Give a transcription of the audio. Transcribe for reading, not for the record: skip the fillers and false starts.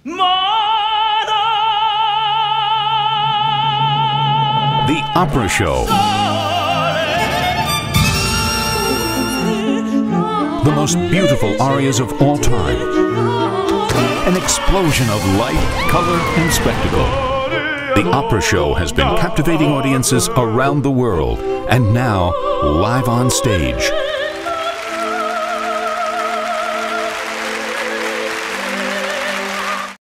The Opera Show. The most beautiful arias of all time. An explosion of light, color, and spectacle. The Opera Show has been captivating audiences around the world, and now live on stage.